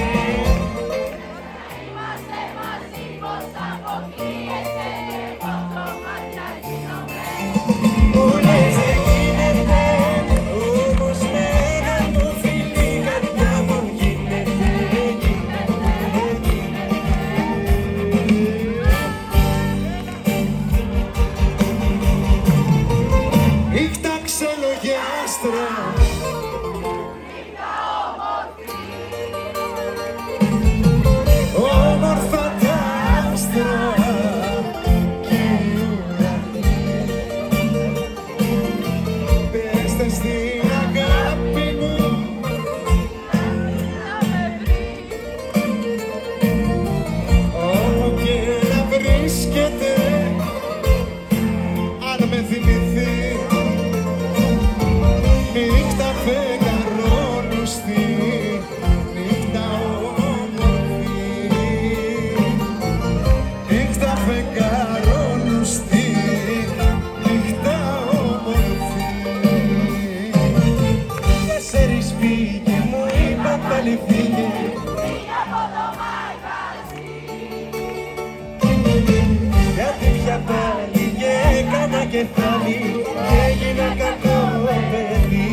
Είμαστε μαζί πως αποκλείεσαι, εγώ κομμάτια γίνομαι. Μου λες δεν γίνεται, όμως με ένα μου φίλι η καρδιά μου γίνεται, γίνεται, γίνεται. Νύχτα ξελογιάστρα, όμορφα τα άστρα και οι ουρανοί. Πέστε στην αγάπη μου όπου και να βρίσκεται, αν με θυμηθεί. Νύχτα φεγγαρόλουστη, νύχτα όμορφη. Νύχτα φεγγαρόλουστη, νύχτα όμορφη. 4 πήγε, μου είπα πάλι φύγε. Φύγε από το μαγαζί. Γιατί πια πάλι και έκανα κεφάλι και έγινα κακό παιδί.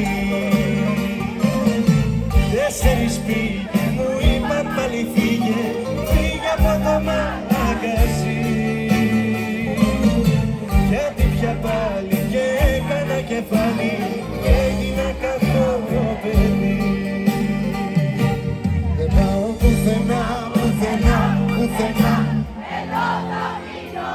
4 πήγε, μου είπα πάλι φύγε, φύγε από το μαγαζί. Γιατί πια πάλι και έκανα κεφάλι και έγινα κακό παιδί. Δεν πάω πουθενά, πουθενά, πουθενά. Εδώ θα μείνω.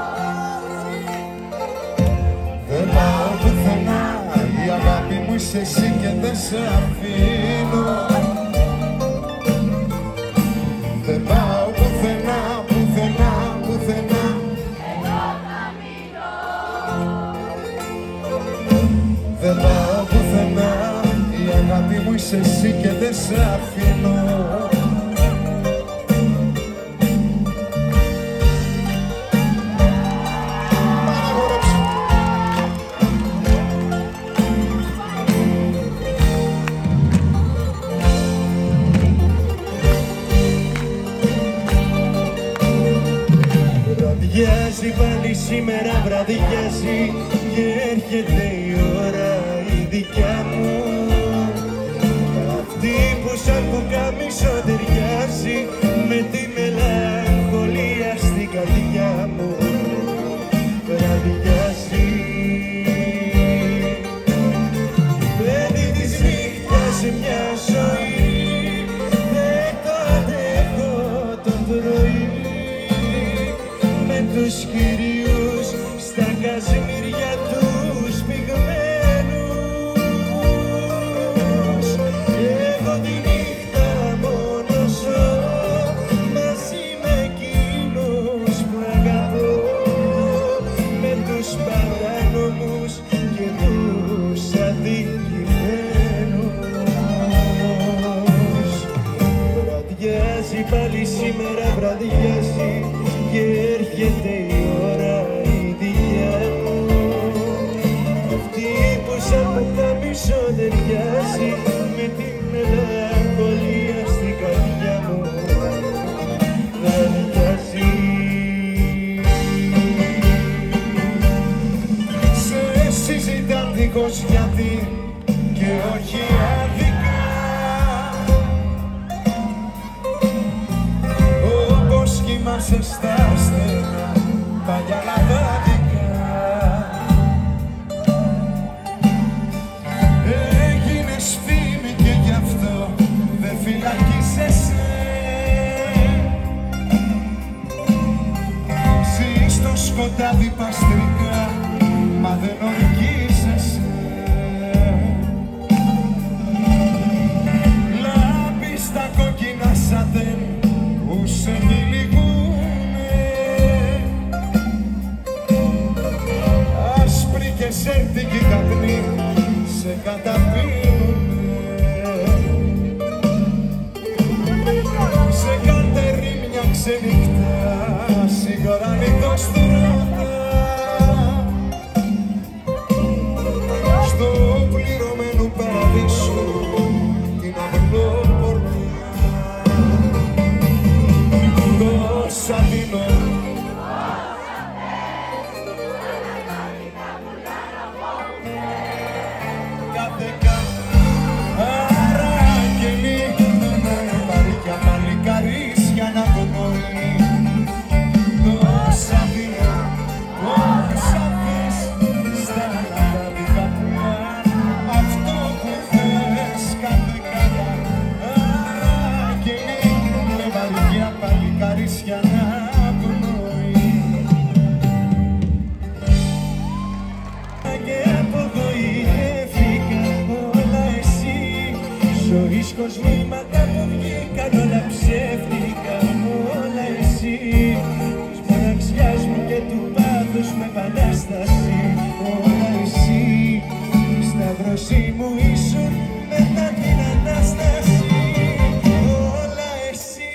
Δεν πάω πουθενά, η αγάπη μου είσαι εσύ και δεν σε αφήνω. Δεν πάω πουθενά, πουθενά, πουθενά. Εδώ θα μείνω. Δεν πάω πουθενά, η αγάπη μου είσαι εσύ και δεν σε αφήνω. Βραδιάζει πάλι σήμερα, βραδιάζει και έρχεται η ώρα η δικιά μου. Αυτή που σαν πουκάμισο ταιριάζει με τη μελαγχολία στην καρδιά μου. Βραδιάζει, παίρνει της νύχτας μια ζωή, δεν το αντέχω το πρωί. Με τους κυρίους στα καζιμίρια τους πυγμένους. Εγώ τη νύχτα μόνο ζω μαζί με εκείνους που αγαπώ, με τους παράνομους και τους αδικημένους. Βραδιάζει πάλι σήμερα, βραδιάζει και έρχεται η ώρα η δικιά μου. Αυτή που σαν πουκάμισο ταιριάζει με τη μελαγχολία στην καρδιά μου. Βραδιάζει. Σε συζητά δίχως γιατί και όχι άδικα, όπως κοιμάσαι στα στενά παλιά λαδάδικα. Έγινες φήμη και γι' αυτό δεν φυλακίζεσαι. Ζεις στο σκοτάδι παστρικά, μα δεν ορκίζεσαι. Λάμπεις τα κόκκινα σατέν που σε τυλιγούνε, άσπρη και σέρτικη καπνή σε καταπίνουνε. Σε κατερίμια ξενυχτά σιγουρά νυχτός του ρώτα, Σταύρος με επανάσταση. Όλα εσύ, σταύρωσή μου ήσουν μετά την Ανάσταση. Όλα εσύ.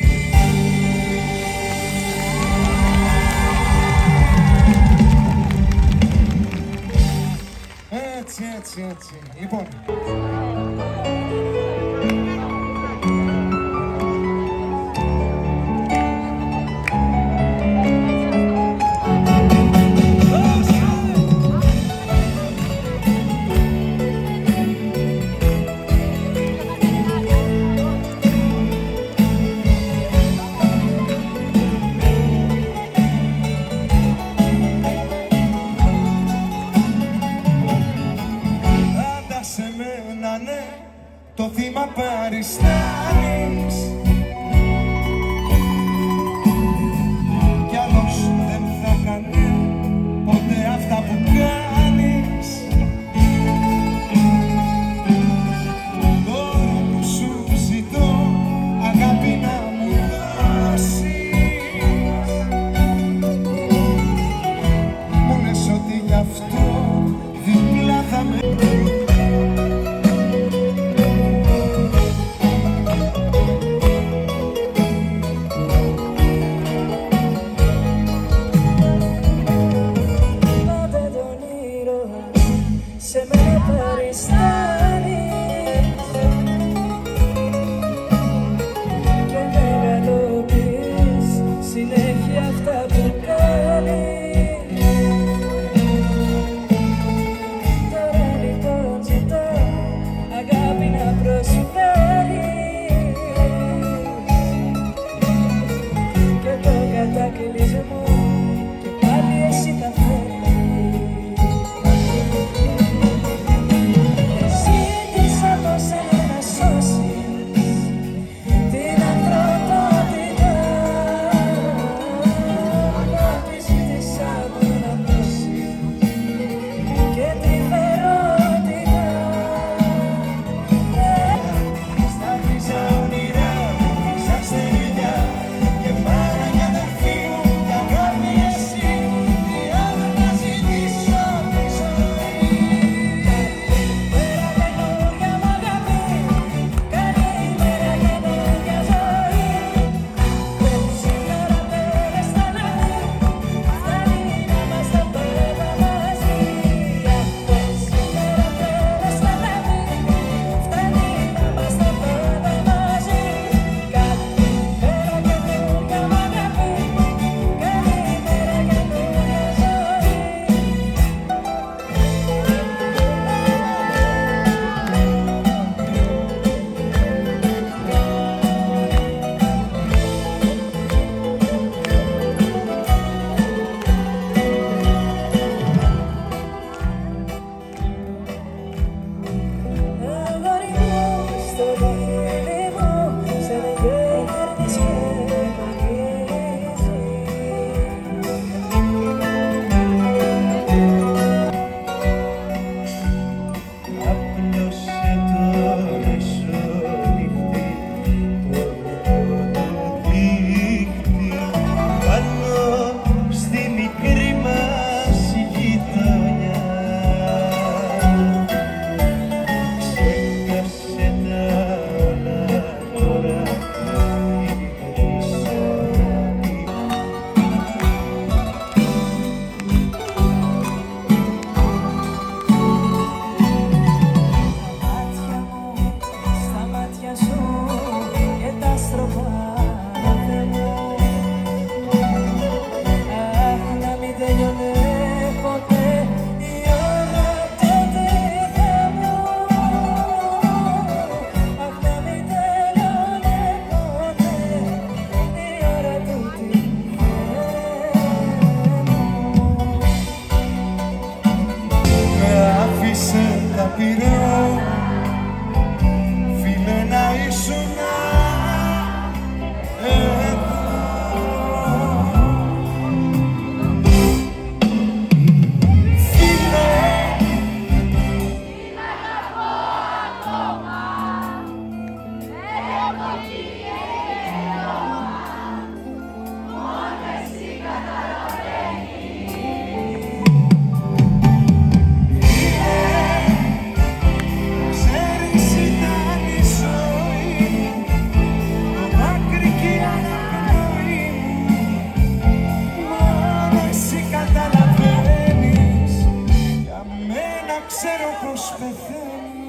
Έτσι. Λοιπόν. ξέρω πως πεθαίνει.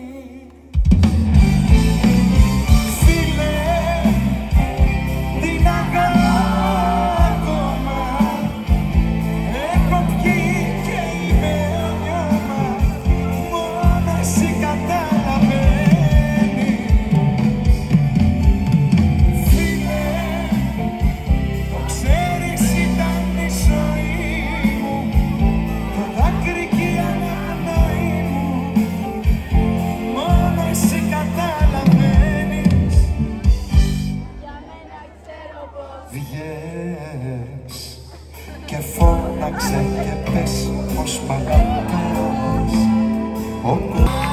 Βγες και φώναξε και πες πως μ' αγαπάς.